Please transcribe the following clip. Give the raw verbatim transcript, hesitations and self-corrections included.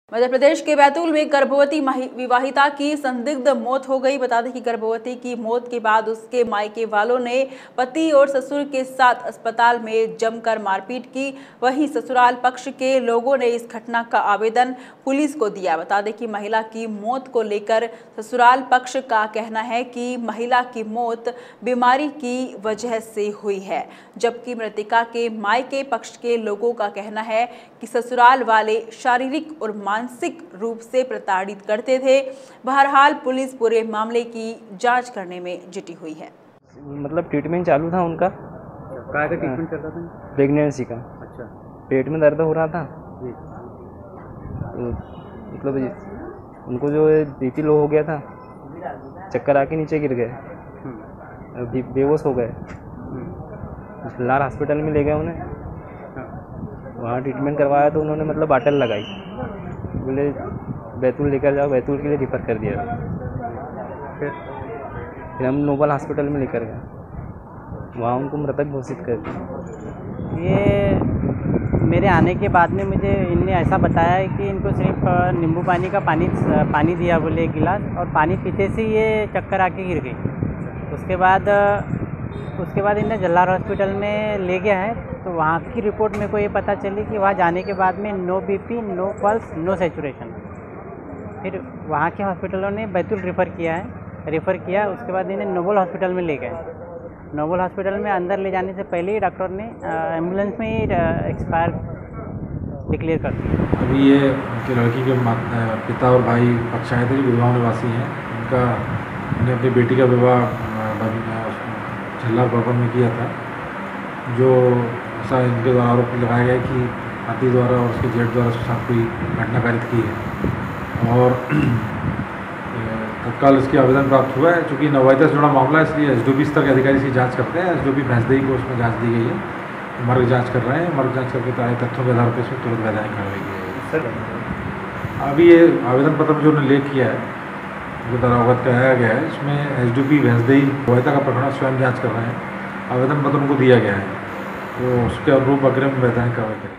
मध्य प्रदेश के बैतूल में गर्भवती विवाहिता की संदिग्ध मौत हो गई। बता दें कि गर्भवती की मौत के बाद उसके मायके वालों ने पति और ससुर के साथ अस्पताल में जमकर मारपीट की। वहीं ससुराल पक्ष के लोगों ने इस घटना का आवेदन पुलिस को दिया। बता दें कि महिला की मौत को लेकर ससुराल पक्ष का कहना है कि महिला की मौत बीमारी की वजह से हुई है, जबकि मृतका के मायके पक्ष के लोगों का कहना है कि ससुराल वाले शारीरिक और मानसिक रूप से प्रताड़ित करते थे। बहरहाल पुलिस पूरे मामले की जांच करने में जुटी हुई है। मतलब ट्रीटमेंट चालू था उनका। क्या का ट्रीटमेंट चल रहा था? प्रेगनेंसी का। अच्छा। पेट में दर्द हो रहा था जी। तो मतलब उनको जो है बीपी लो हो गया था, चक्कर आके नीचे गिर गए, अभी बेहोश हो गए। लार हॉस्पिटल में ले गए उन्हें, वहाँ ट्रीटमेंट करवाया तो उन्होंने मतलब बाटल लगाई, बोले बैतूल लेकर जाओ, बैतूल के लिए रिफ़र कर दिया। फिर फिर हम नोबल हॉस्पिटल में लेकर गए, वहाँ उनको मृतक घोषित कर दिया। ये मेरे आने के बाद में मुझे इनने ऐसा बताया है कि इनको सिर्फ नींबू पानी का पानी पानी दिया बोले एक गिलास, और पानी पीते से ये चक्कर आके गिर गई। उसके बाद उसके बाद इन्हें जल्लार हॉस्पिटल में ले गया है, तो वहाँ की रिपोर्ट मेरे को ये पता चली कि वहाँ जाने के बाद में no BP, no pulse, no saturation. फिर वहाँ के हॉस्पिटलों ने बैतूल रेफ़र किया है रेफ़र किया उसके बाद इन्हें नोबल हॉस्पिटल में ले गए। नोबल हॉस्पिटल में अंदर ले जाने से पहले ही डॉक्टर ने एम्बुलेंस में ही एक्सपायर डिक्लेयर कर दिया। अभी ये उनकी लड़की के पिता और भाई पक्ष आए थे जो गुड़गांव निवासी हैं। उनका उन्हें अपनी बेटी का विवाह जल्लार भवन में किया था, जो ऐसा इनके द्वारा आरोप लगाया गया कि पति द्वारा और उसके जेठ द्वारा उसके साथ कोई घटना कारित की है। और तत्काल इसकी आवेदन प्राप्त हुआ है। चूँकि नवविवाहिता से जुड़ा मामला है, इसलिए एस डी ओ पी स्तर के अधिकारी इसकी जांच करते हैं। S D O P Bhainsdehi को उसमें जांच दी गई है, मर्ग जांच कर रहे हैं। मर्ग जांच करके ताज़ा तथ्यों के आधार पर इसमें तुरंत वैधानिक कार्रवाई की जाएगी। सर अभी ये आवेदन पत्र में जो उन्होंने लेख किया है, जो द्वारा अवगत कराया गया है, इसमें S D O P Bhainsdehi नवविवाहिता का प्रकरण स्वयं जाँच कर रहे हैं। आवेदन पत्र उनको दिया गया है, तो उसके अनुरूप अग्रिम वैधानिक कार्रवाई करेंगे।